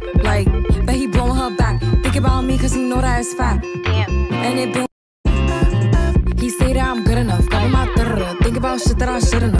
Like, bet he blowing her back. Think about me cause he know that it's fat. Damn. And it been he say that I'm good enough. Got my think about shit that I shouldn't.